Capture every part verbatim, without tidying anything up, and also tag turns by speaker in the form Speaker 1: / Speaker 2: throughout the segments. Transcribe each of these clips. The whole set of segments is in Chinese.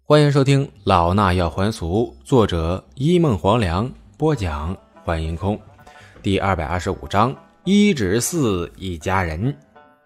Speaker 1: 欢迎收听老衲要还俗，作者一梦黄粱，播讲欢迎空。第二百二十五章，一指寺一家人。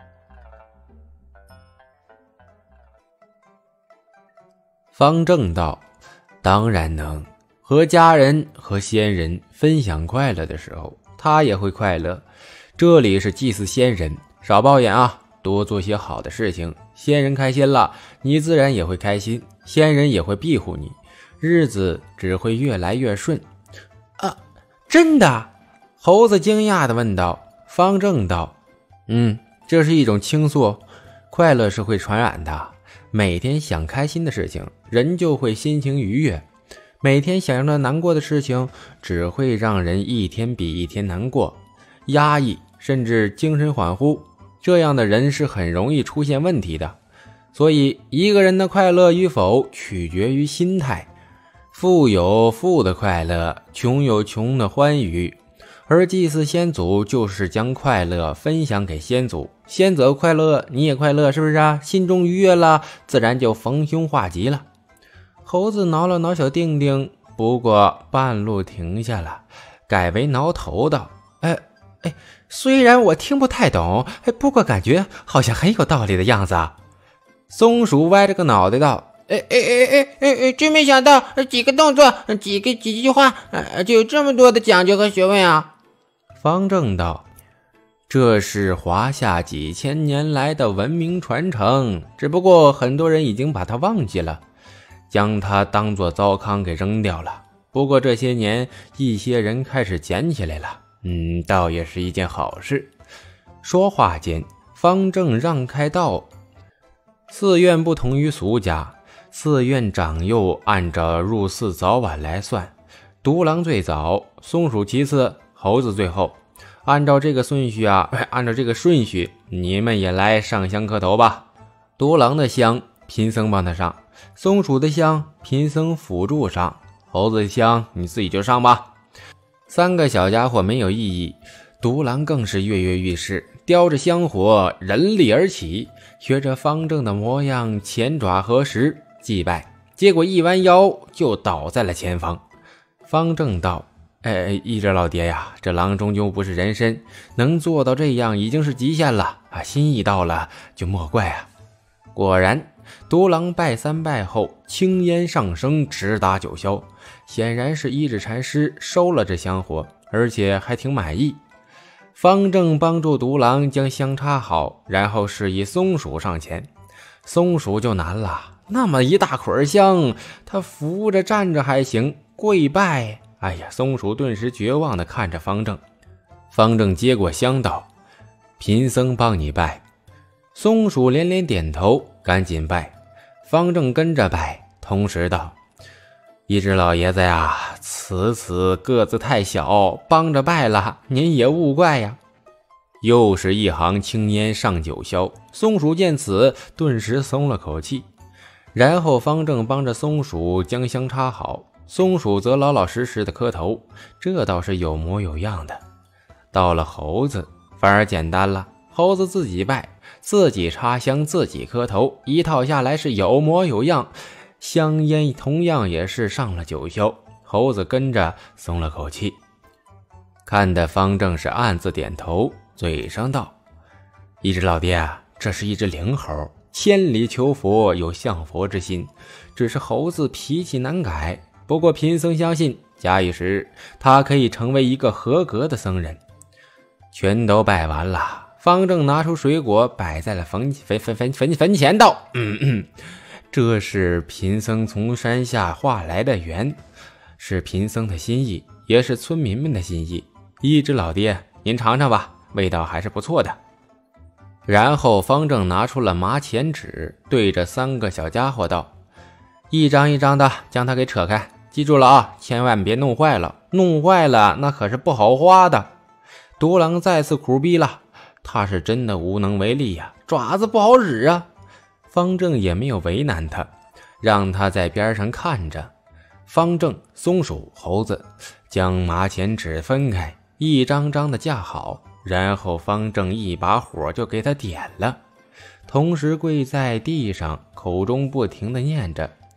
Speaker 1: 方正道：当然能，和家人和仙人分享快乐的时候，他也会快乐。这里是祭祀仙人，少抱怨啊，多做些好的事情，仙人开心了，你自然也会开心，仙人也会庇护你，日子只会越来越顺。啊，真的？猴子惊讶地问道。方正道：嗯，这是一种倾诉，快乐是会传染的。每天想开心的事情，人就会心情愉悦；每天想着难过的事情，只会让人一天比一天难过、压抑，甚至精神恍惚。这样的人是很容易出现问题的。所以一个人的快乐与否取决于心态，富有富的快乐，穷有穷的欢愉。而祭祀先祖就是将快乐分享给先祖，先祖快乐你也快乐，是不是啊？心中愉悦了，自然就逢凶化吉了。猴子挠了挠小丁丁，不过半路停下了，改为挠头道：哎哎，虽然我听不太懂，不过感觉好像很有道理的样子啊。松鼠歪着个脑袋道：哎哎哎哎哎，真没想到几个动作几个几句话就有这么多的讲究和学问啊。方正道：这是华夏几千年来的文明传承，只不过很多人已经把它忘记了，将它当作糟糠给扔掉了。不过这些年一些人开始捡起来了，嗯，倒也是一件好事。说话间，方正让开道。寺院不同于俗家，寺院长幼按照入寺早晚来算，独狼最早，松鼠其次，猴子最后。按照这个顺序啊，按照这个顺序，你们也来上香磕头吧。独狼的香，贫僧帮他上；松鼠的香，贫僧辅助上；猴子的香，你自己就上吧。三个小家伙没有异议，独狼更是跃跃欲试，叼着香火，人力而起，学着方正的模样，前爪合十祭拜，结果一弯腰就倒在了前方。方正道：哎，一只老爹呀，这狼终究不是人身，能做到这样已经是极限了啊！心意到了就莫怪啊。果然，独狼拜三拜后，青烟上升，直达九霄，显然是一指禅师收了这香火，而且还挺满意。方正帮助独狼将香插好，然后示意松鼠上前。松鼠就难了，那么一大捆香，他扶着站着还行，跪拜，哎呀，松鼠顿时绝望地看着方正。方正接过香道：贫僧帮你拜。松鼠连连点头，赶紧拜。方正跟着拜，同时道：一只老爷子呀，此此个子太小，帮着拜了，您也勿怪呀。又是一行青烟上九霄，松鼠见此顿时松了口气。然后方正帮着松鼠将香插好，松鼠则老老实实的磕头，这倒是有模有样的。到了猴子反而简单了，猴子自己拜，自己插香，自己磕头，一套下来是有模有样，香烟同样也是上了九霄，猴子跟着松了口气。看得方正是暗自点头，嘴上道：一只老爹啊，这是一只灵猴，千里求佛，有向佛之心，只是猴子脾气难改，不过贫僧相信假以时日，他可以成为一个合格的僧人。全都拜完了，方正拿出水果摆在了坟坟坟坟坟坟前道：嗯嗯，这是贫僧从山下化来的缘，是贫僧的心意，也是村民们的心意。一只老爹，您尝尝吧，味道还是不错的。然后方正拿出了麻钱纸，对着三个小家伙道：一张一张的将它给扯开，记住了啊，千万别弄坏了，弄坏了那可是不好花的。独狼再次苦逼了，他是真的无能为力呀，爪子不好使啊。方正也没有为难他，让他在边上看着。方正、松鼠、猴子将麻钱纸分开，一张张的架好，然后方正一把火就给他点了，同时跪在地上，口中不停地念着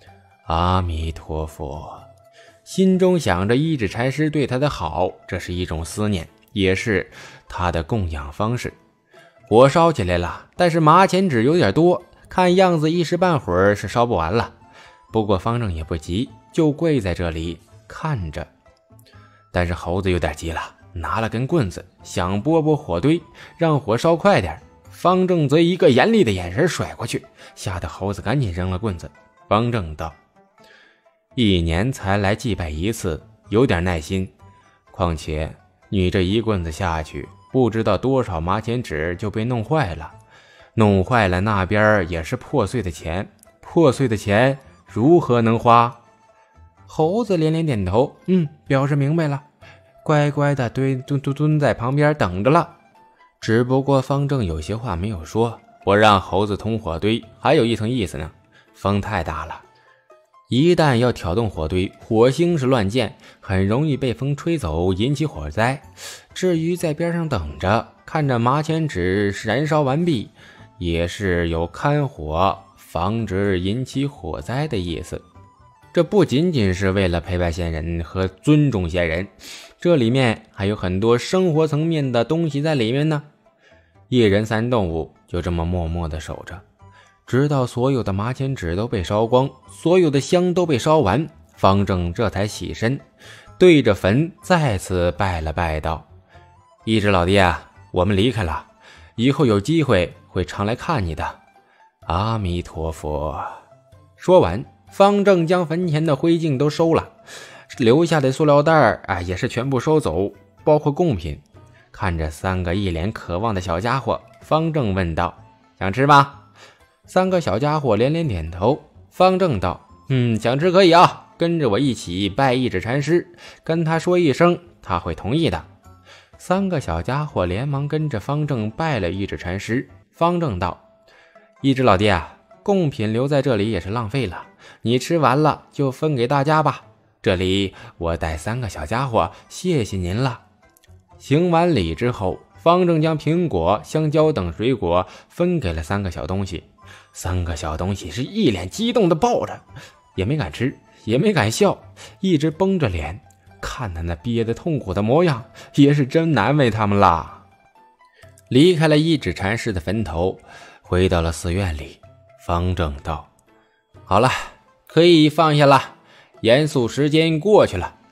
Speaker 1: 阿弥陀佛。心中想着一指禅师对他的好，这是一种思念，也是他的供养方式。火烧起来了，但是麻钱纸有点多，看样子一时半会儿是烧不完了。不过方正也不急，就跪在这里看着。但是猴子有点急了，拿了根棍子想拨拨火堆，让火烧快点。方正则一个严厉的眼神甩过去，吓得猴子赶紧扔了棍子。方正道：一年才来祭拜一次，有点耐心。况且你这一棍子下去，不知道多少麻钱纸就被弄坏了，弄坏了那边也是破碎的钱，破碎的钱如何能花？猴子连连点头，嗯，表示明白了，乖乖的蹲蹲蹲蹲在旁边等着了。只不过方正有些话没有说，我让猴子通火堆还有一层意思呢，风太大了，一旦要挑动火堆，火星是乱箭，很容易被风吹走，引起火灾。至于在边上等着，看着麻钱纸燃烧完毕，也是有看火，防止引起火灾的意思。这不仅仅是为了陪伴先人和尊重先人，这里面还有很多生活层面的东西在里面呢。一人三动物就这么默默地守着，直到所有的麻钱纸都被烧光，所有的香都被烧完，方正这才起身，对着坟再次拜了拜道：一只老弟啊，我们离开了，以后有机会会常来看你的。阿弥陀佛。说完，方正将坟前的灰烬都收了，留下的塑料袋啊也是全部收走，包括贡品。看着三个一脸渴望的小家伙，方正问道：想吃吗？三个小家伙连连点头。方正道：嗯，想吃可以啊，跟着我一起拜一指禅师，跟他说一声，他会同意的。三个小家伙连忙跟着方正拜了一指禅师。方正道：一指老弟啊，贡品留在这里也是浪费了，你吃完了就分给大家吧，这里我带三个小家伙，谢谢您了。行完礼之后，方正将苹果、香蕉等水果分给了三个小东西。三个小东西是一脸激动的抱着，也没敢吃，也没敢笑，一直绷着脸，看他那憋得痛苦的模样，也是真难为他们啦。离开了一指禅师的坟头，回到了寺院里。方正道：好了，可以放下了，严肃时间过去了。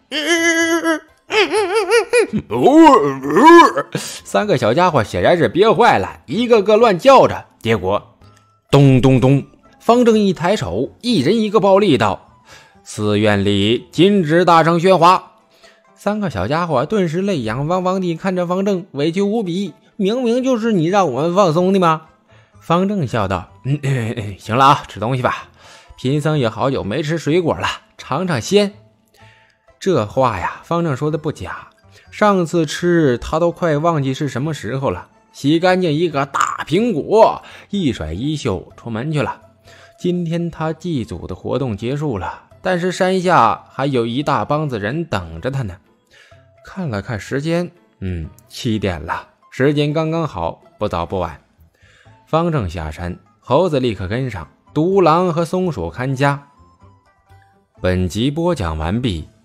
Speaker 1: 三个小家伙显然是憋坏了，一个个乱叫着。结果咚咚咚，方正一抬手，一人一个暴力道：寺院里禁止大声喧哗。三个小家伙顿时泪眼汪汪地看着方正，委屈无比，明明就是你让我们放松的吗？方正笑道：嗯嗯嗯，行了啊，吃东西吧，贫僧也好久没吃水果了，尝尝鲜。这话呀，方正说的不假，上次吃他都快忘记是什么时候了。洗干净一个大苹果，一甩衣袖出门去了。今天他祭祖的活动结束了，但是山下还有一大帮子人等着他呢。看了看时间，嗯，七点了，时间刚刚好，不早不晚。方正下山，猴子立刻跟上，独狼和松鼠看家。本集播讲完毕。